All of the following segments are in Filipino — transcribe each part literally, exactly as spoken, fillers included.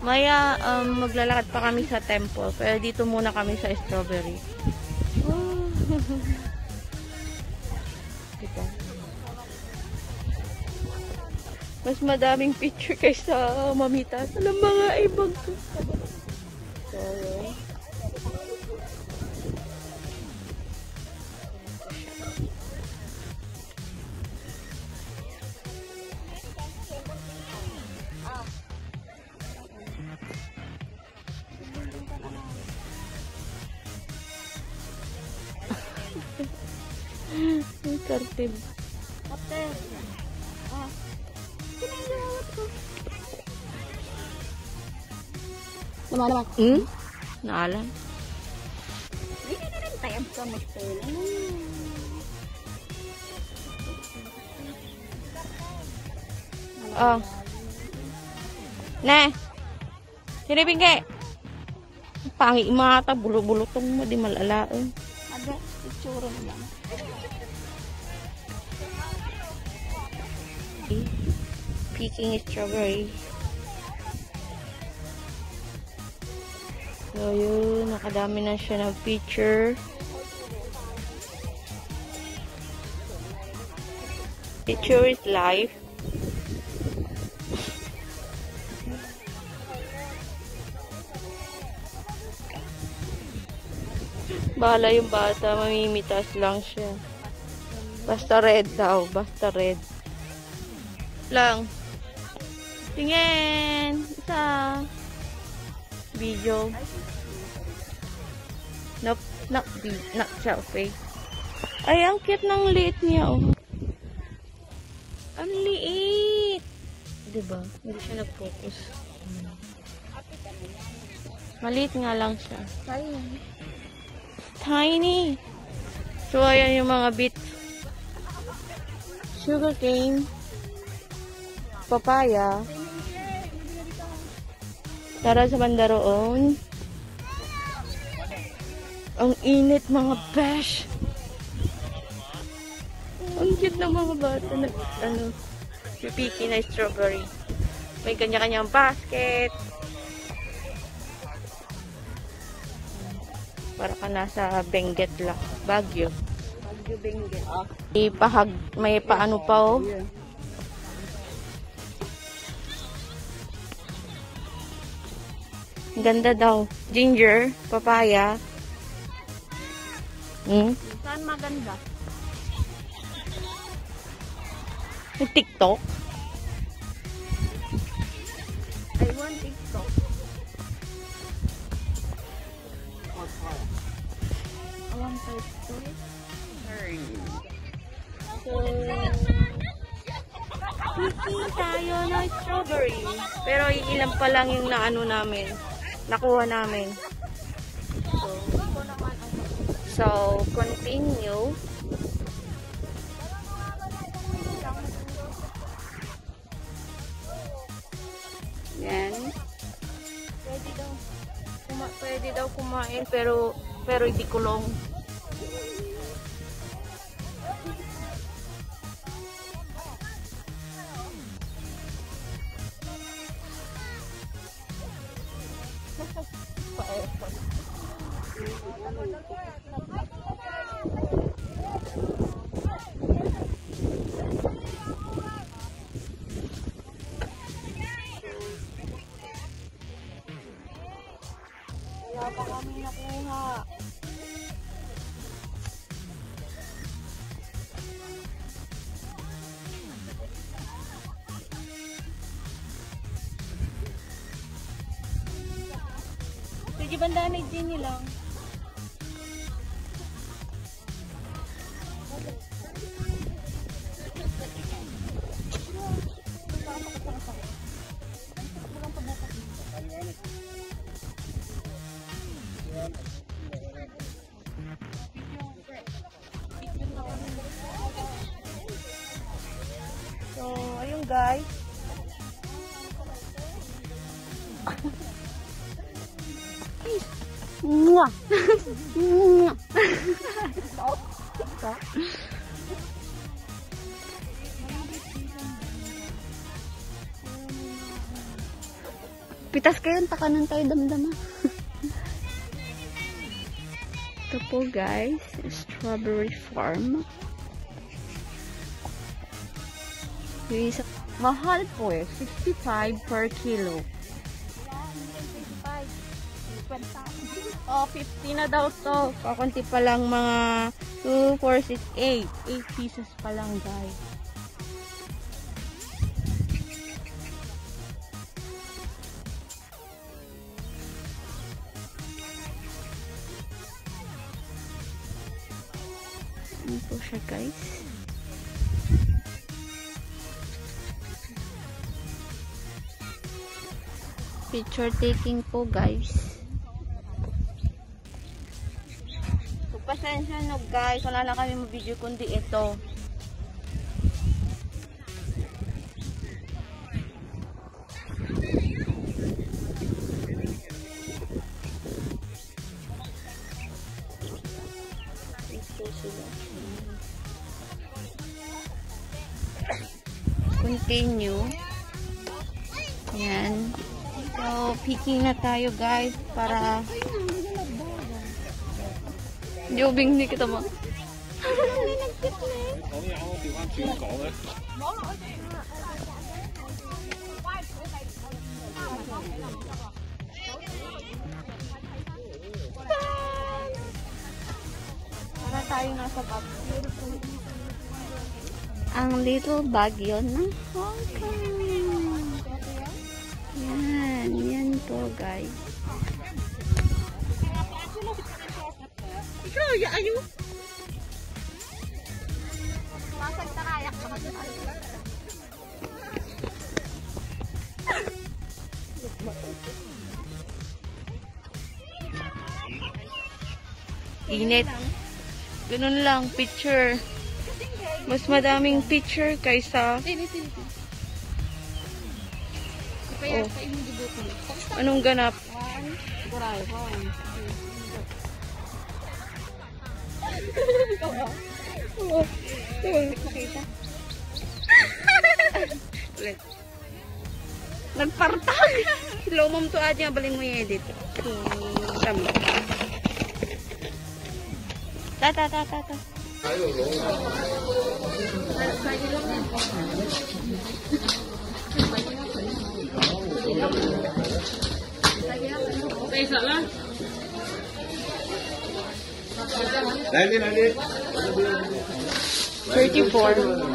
Maya, um, maglalakad pa kami sa temple. Pero dito muna kami sa strawberry. Oh. Diba? Mas madaming picture kaysa mamita. Alam mga ibang to. So, yun. Kartib. Hotel. Ah. Kinayawat ko. Naman naman. Hmm? Naalan? Ay, tayang ka mag-tail. Oh. Ne. Sini bingke. Pangi mata bulok-bulok mo di malalaon. Ada itsura lang. Picking strawberry. So yun, nakadami na siya ng picture. Picture is life. Bahala yung bata, mamimitas lang siya. Basta red daw, basta red. Lang. Tingin! Isa. Video. Nope, not, not selfie. Ay, ang cute ng liit niya, oh. Ang liit! Diba? Hindi siya nag-focus. Maliit nga lang siya. Tiny. Tiny! So, ayan yung mga bits. Sugar cane. Papaya. Tara sa bandaroon. Ang init mga besh. Ang cute ng mga bata na ano, pipiki na strawberry. May kanya-kanyang basket. Para ka nasa Benguet lang. Baguio. Baguio Benguet. Ah. May pahag, may paano pa oh. Yeah. Ganda daw. Ginger, papaya. Hmm? Saan maganda? May TikTok. I want TikTok. I want TikTok. So, picking tayo ng strawberry. Pero ilan pa lang yung naano namin. Nakuha namin. So, so continue. Yan. Pwede daw, kuma pwede daw kumain pero pero hindi kulong. Wala pa kami nakuha. Sige banda na Jenny lang. So, ayun guys. Mwah! Mwah! Pitas kayo, takanan tayo damdama. Ito po guys, strawberry farm. Yung isa, mahal po eh, sixty-five per kilo. Oh, fifty na daw to. Kakunti pa lang mga two, four, six, eight. eight pieces pa lang guys. Ano po siya guys? Picture taking po guys. So, pasensya no guys, wala na kami mag-video kundi ito. Ito sila. Continue. Yan. So, picking na tayo guys para Jobing ni kita mo. Para tayo nasa bag. Ang little bagyo ng Hong Kong. Yan, yan po guys. Ikaw, ya ayo. Masag tarayak ka kasi. Init. Ganun lang, picture. Mas madaming picture kaysa oh. Anong ganap? Nagpartag. Lumom to aja baling mo i-edit. Tama. Ta ta ta ta ta. thirty-four.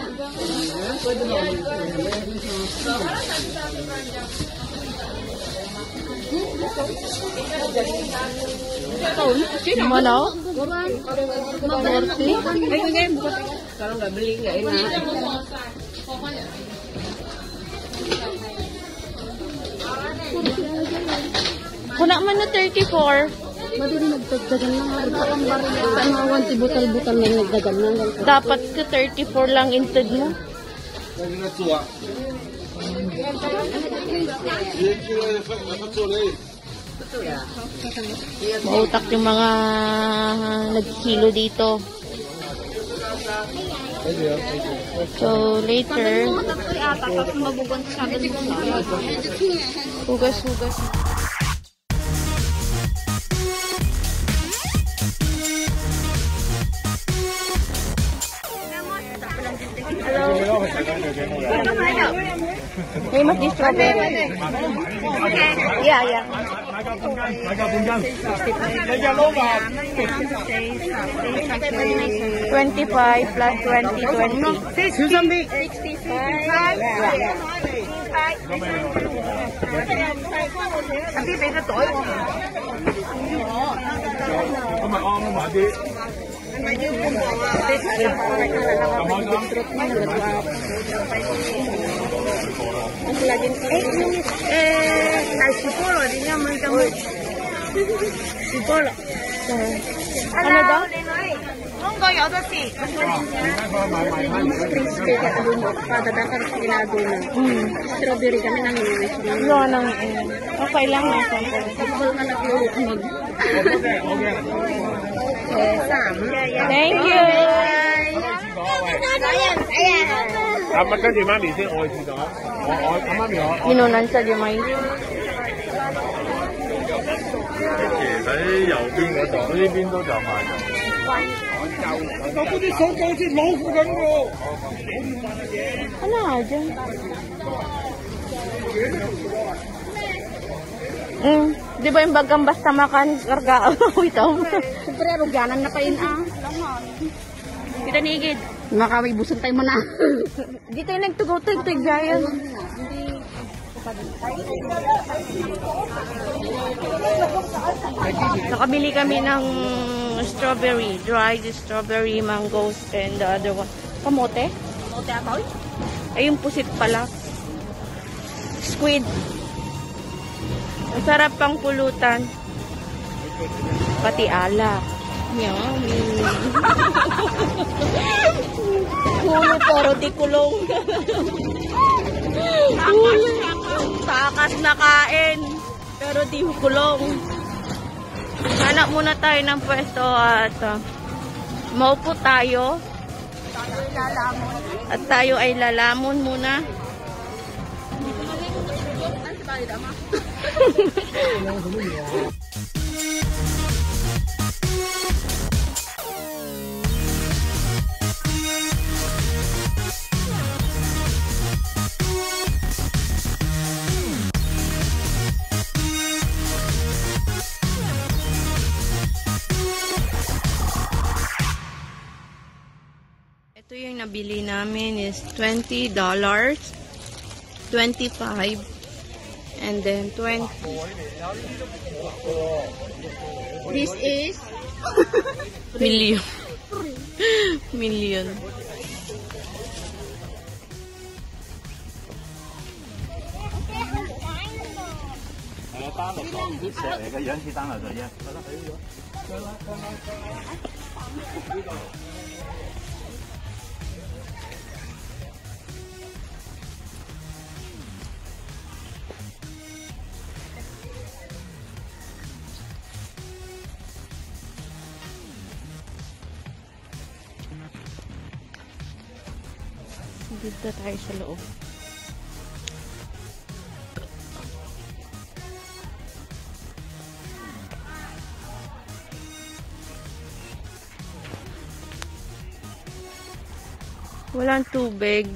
Mana? forty. Kalau nggak beli nggak enak. Kuna man na thirty-four. Madali nagdagdagan lang. Tanawan si butal-butal na nagdagan lang. Dapat ka thirty-four lang inted mo. Mautak yung mga nagkilo dito. So later, hugas-hugas. Hey, mas di strawberry. Yeah, yeah. twenty-five plus twenty, twenty. sixty-five. Tapi beda tuổi không? Không mà on mà đi. Eh, ay sipolo, di niya man kamo. Sipolo. Ano daw? Monggo yo to si. Padadakan sa ginado na. Strawberry kami nang iwi. Yo nang okay lang na sa. Sipolo na nagluluto mag. Thank you. Ayan, ayan. Dapat kan di mami si oi si đó. Oi, mami ho. Inunan sa di mai. 喺右邊嗰度，呢邊都有賣嘅。我嗰啲手就好似老虎咁喎。 Ano nga dyan? Mm, di ba yung bagang basta makan karga ito? Siyempre, rugyanan na pa yun ah. Kita nigid. Nakaway busan tayo mo na. Dito yung nagtugaw-tug, tigdayan. Nakabili kami ng strawberry, dried strawberry, mangoes, and the other one. Kamote? Kamote akoy? Ay, yung pusit pala. Squid. Ang sarap pang pulutan. Pati alak. Yummy. Kulo pero di kulong. Kulo. Takas na kain. Pero di kulong. Hanap muna tayo ng pwesto at uh, maupo tayo. At tayo ay lalamon muna. Ito yung nabili namin is twenty dollars, twenty-five, and then twenty. This is million. Million. Dito tayo sa loob. Walang tubig.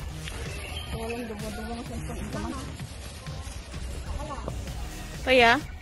Kaya?